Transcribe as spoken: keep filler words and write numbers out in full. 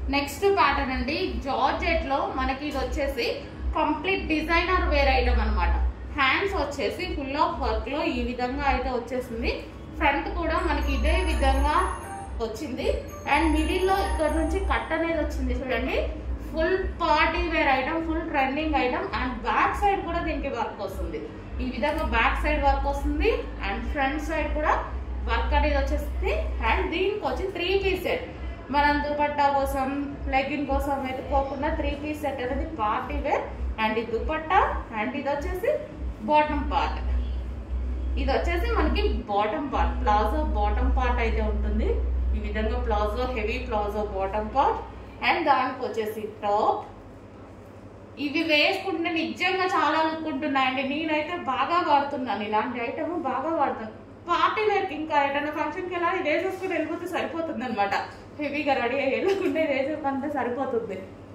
Next pattern అండి, georgette లో మనకి ఇది వచ్చేసి కంప్లీట్ డిజైనర్ వేర్ ఐటమ్ అనమాట. హ్యాండ్స్ వచ్చేసి ఫుల్ ఆఫ్ వర్క్ లో ఈ విధంగా అయితే వచ్చేసింది. ఫ్రంట్ కూడా మనకి ఇదే విధంగా వచ్చింది అండ్ మిడిల్ లో ఇక్కడ నుంచి కట్ అనేది వచ్చింది చూడండి. Full party wear item, full trending item. And back side కూడా దీనికి వర్క్ వస్తుంది. ఈ విధంగా బ్యాక్ సైడ్ వర్క్ వస్తుంది అండ్ ఫ్రంట్ సైడ్ కూడా వర్క్ అనేది వచ్చేస్తుంది. అండ్ దీనికి వచ్చి త్రీ పీస్ సెట్, మనం దుపట్టా కోసం లెగ్గిన్ కోసం వెతుక్కోకుండా త్రీ పీస్ సెట్ అనేది పార్టీ వేర్. అండ్ ఈ దుపట్టా అండ్ ఇది వచ్చేసి బాటమ్ పార్ట్. ఇది వచ్చేసి మనకి bottom part, palazzo bottom part అయితే ఉంటుంది. ఈ విధంగా palazzo, heavy palazzo bottom part. And దానికి వచ్చేసి టాప్. ఇవి వేసుకుంటే నిజంగా చాలా లుక్ ఉంటున్నాయండి. నేనైతే బాగా వాడుతున్నాను, ఇలాంటి ఐటమ్ బాగా వాడుతాను. పార్టీ వేర్కి ఇంకా ఏదైనా ఫంక్షన్కి వెళ్ళాలి వేసేసుకుని వెళ్ళిపోతే సరిపోతుంది అనమాట. హెవీగా రెడీ అయ్యి వెళ్ళకుంటే వేసేసుకుంటే సరిపోతుంది.